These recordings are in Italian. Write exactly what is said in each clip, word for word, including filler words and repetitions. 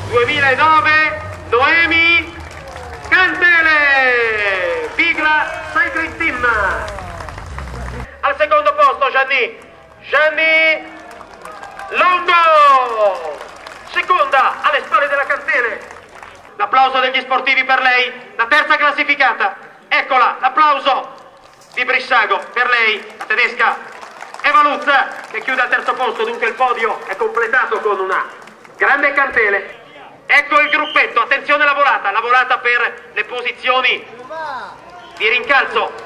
duemilanove Noemi Cantele, Bigla Cycling Team. Al secondo posto Gianni Gianni Londo, seconda alle spalle della Cantele. L'applauso degli sportivi per lei, la terza classificata, eccola, l'applauso di Brissago per lei, la tedesca Eva Lutz, che chiude al terzo posto. Dunque il podio è completato con una grande Cantele. Ecco il gruppetto, attenzione alla volata, la volata per le posizioni di rincalzo.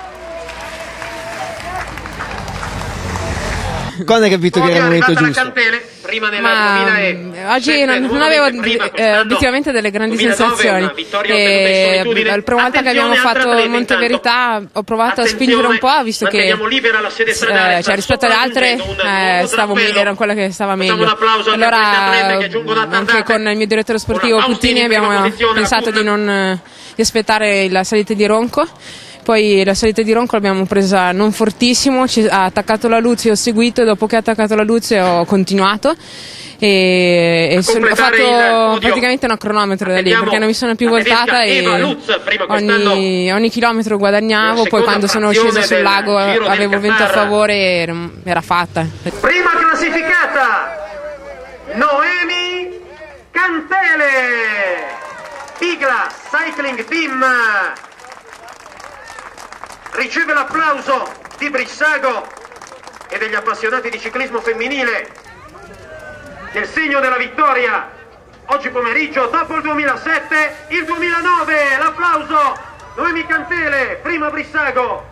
Quando hai capito che era il momento giusto? Cantele, prima della Ma duemilasette, oggi non, non avevo eh, obiettivamente delle grandi sensazioni. E, la prima volta che abbiamo fatto Monte Verità ho provato a spingere un po', visto che eh, cioè, rispetto alle altre eh, stavo meglio, era quella che stava meglio. Allora anche con il mio direttore sportivo Puttini abbiamo pensato di non di aspettare la salita di Ronco. Poi la salita di Ronco l'abbiamo presa non fortissimo, ci ha attaccato la Luzzi, ho seguito, dopo che ha attaccato la Luzzi ho continuato e, e sono, ho fatto praticamente un cronometro da lì, perché non mi sono più voltata e ogni, ogni chilometro guadagnavo, poi quando sono scesa sul lago avevo vento a favore e era fatta. Prima classificata Noemi Cantele, Bigla Cycling Team, riceve l'applauso di Brissago e degli appassionati di ciclismo femminile, nel segno della vittoria oggi pomeriggio dopo il duemilasette, il duemilanove. L'applauso Noemi Cantele, prima Brissago,